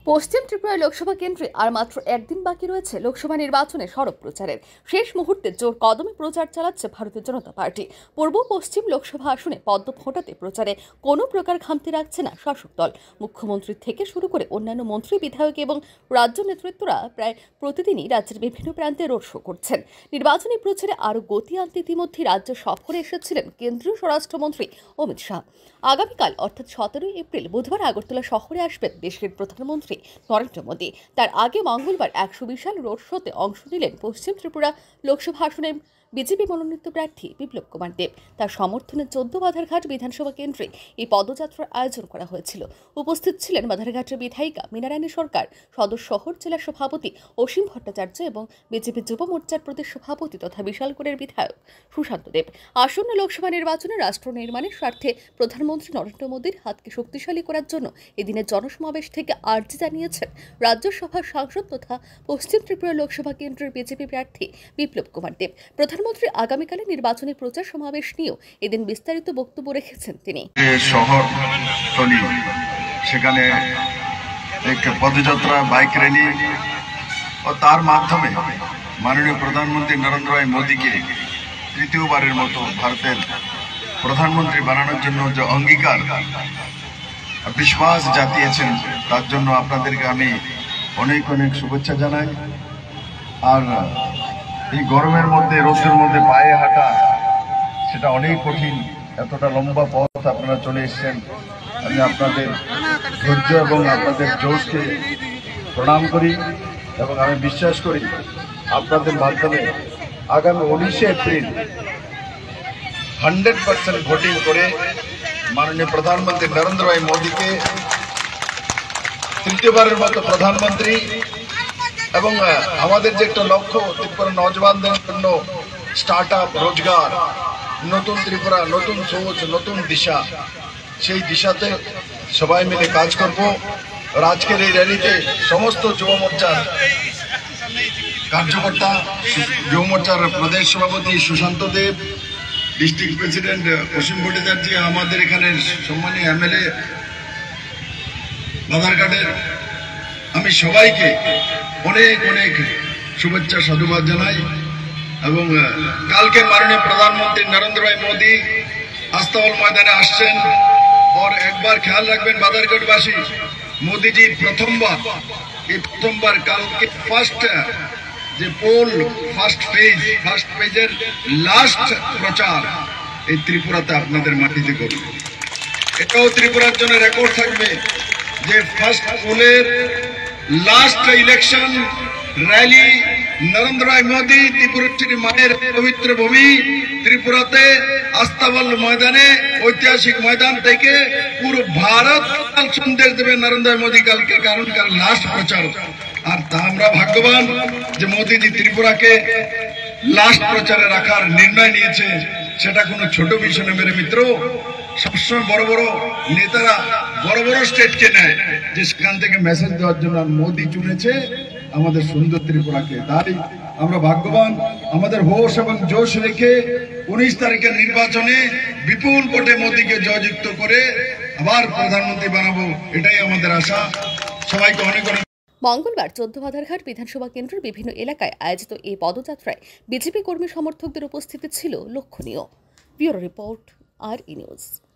পশ্চিম ত্রিপুরা লোকসভা কেন্দ্রে আর মাত্র একদিন বাকি রয়েছে লোকসভা নির্বাচনে সরব প্রচারের শেষ মুহূর্তে জোর কদমে প্রচার চালাচ্ছে ভারতীয় জনতা পার্টি। পূর্ব পশ্চিম লোকসভা আসনে পদ্ম ফোটাতে প্রচারে কোনো প্রকার খামতি রাখছে না শাসক দল। মুখ্যমন্ত্রী থেকে শুরু করে অন্যান্য মন্ত্রী, বিধায়ক এবং রাজ্য নেতৃত্বরা প্রায় প্রতিদিনই রাজ্যের বিভিন্ন প্রান্তে রোড শো করছেন। নির্বাচনী প্রচারে আরও গতি আনতে ইতিমধ্যে রাজ্য সফরে এসেছিলেন কেন্দ্রীয় স্বরাষ্ট্রমন্ত্রী অমিত শাহ। আগামীকাল অর্থাৎ 17 এপ্রিল বুধবার আগরতলা শহরে আসবেন দেশের প্রধানমন্ত্রী নরেন্দ্র মোদী। তার আগে মঙ্গলবার 100 বিশাল রোড শোতে অংশ নিলেন পশ্চিম ত্রিপুরা লোকসভা আসনে বিজেপি মনোনীত প্রার্থী বিপ্লব কুমার দেব। তার সমর্থনে 14 বাধারঘাট বিধানসভা কেন্দ্রে এই পদযাত্রার আয়োজন করা হয়েছিল। উপস্থিত ছিলেন বাধারঘাটের বিধায়িকা মীনারানী সরকার, সদর শহর জেলা সভাপতি অসীম ভট্টাচার্য এবং বিজেপি যুব মোর্চার প্রদেশ সভাপতি তথা বিশালগড়ের বিধায়ক সুশান্ত দেব। আসন্ন লোকসভা নির্বাচনে রাষ্ট্র নির্মাণের স্বার্থে প্রধানমন্ত্রী নরেন্দ্র মোদীর হাতকে শক্তিশালী করার জন্য এদিনের জনসমাবেশ থেকে আর্জি জানিয়েছেন রাজ্যসভার সাংসদ তথা পশ্চিম ত্রিপুরা লোকসভা কেন্দ্রের বিজেপি প্রার্থী বিপ্লব কুমার দেব। প্রধানমন্ত্রী আগামীকালে নির্বাচনী প্রচার সমাবেশ নিয়েও এদিন বিস্তারিত বক্তব্য রেখেছেন তিনি। শহর সেখানে এক পদযাত্রা, বাইক র্যালি ও তার মাধ্যমে মাননীয় প্রধানমন্ত্রী নরেন্দ্র ভাই মোদীকে তৃতীয়বারের মতো ভারতের প্রধানমন্ত্রী বানানোর জন্য যে অঙ্গীকার বিশ্বাস জাতিয়েছেন, তার জন্য আপনাদেরকে আমি অনেক অনেক শুভেচ্ছা জানাই। আর এই গরমের মধ্যে, রোদের মধ্যে পায়ে হাঁটা সেটা অনেক কঠিন। এতটা লম্বা পথ আপনারা চলে এসেছেন, আমি আপনাদের ধৈর্য এবং আপনাদের জোশকে প্রণাম করি এবং আমি বিশ্বাস করি আপনাদের মাধ্যমে আগামী 19 এপ্রিল 100% ভোটিং করে মাননীয় প্রধানমন্ত্রী নরেন্দ্র ভাই মোদীকে তৃতীয়বারের মতো প্রধানমন্ত্রী এবং আমাদের যে একটা লক্ষ্য, ত্রিপুরা নজওয়ানদের জন্য স্টার্ট আপ, রোজগার, নতুন ত্রিপুরা, নতুন সোচ, নতুন দিশা, সেই দিশাতে সবাই মিলে কাজ করব। আর আজকের এই র্যালিতে সমস্ত যুব মোর্চার কার্যকর্তা, যুব মোর্চার প্রদেশ সভাপতি সুশান্ত দেব, ডিস্ট্রিক্ট প্রেসিডেন্ট অসীম ভট্টাচার্য, আমাদের এখানের সম্মানীয় এমএলএ বাধারঘাটের, আমি সবাইকে অনেক অনেক শুভেচ্ছা সাধুবাদ জানাই। এবং কালকে মাননীয় প্রধানমন্ত্রী নরেন্দ্র ভাই মোদী আস্তাবল ময়দানে আসছেন। और একবার খেয়াল রাখবেন বাধারঘাটবাসী, মোদীজি প্রথমবার কালকে ফার্স্ট যে পোল, ফার্স্ট পেজের লাস্ট প্রচার এই ত্রিপুরাতে আপনাদের মাটিতে করবে। এটাও ত্রিপুরার জন্য রেকর্ড থাকবে যে ফার্স্ট পোলের লাস্ট ইলেকশন র্যালি নরেন্দ্র ভাই মোদী ত্রিপুরার মায়ের পবিত্র ভূমি ত্রিপুরাতে আস্তাবল ময়দানে, ঐতিহাসিক ময়দান থেকে পুরো ভারত সন্দেশ দেবে নরেন্দ্র ভাই মোদী কালকে, কারণ কাল লাস্ট প্রচার। আর তা আমরা ভাগ্যবান যে মোদীজি ত্রিপুরাকে লাস্ট প্রচারে রাখার নির্ণয় নিয়েছে। সেটা কোনো ছোট বিষয় না মেরে মিত্র। সবসময় বড় বড় নেতারা বড় বড় স্টেটকে নেয় যে সেখান থেকে মেসেজ দেওয়ার জন্য, মোদী চুনেছে আমাদের সুন্দর ত্রিপুরাকে। তাই আমরা ভাগ্যবান, আমাদের হোশ এবং জোশ রেখে 19 তারিখের নির্বাচনে বিপুল ভোটে মোদীকে জয়যুক্ত করে আবার প্রধানমন্ত্রী বানাবো, এটাই আমাদের আশা। সবাইকে অনেক অনেক। মঙ্গলবার 14 বাধারঘাট বিধানসভা কেন্দ্রের বিভিন্ন এলাকায় আয়োজিত এই পদযাত্রায় বিজেপি কর্মী সমর্থকদের উপস্থিতি ছিল লক্ষণীয়। Bureau report, R E news.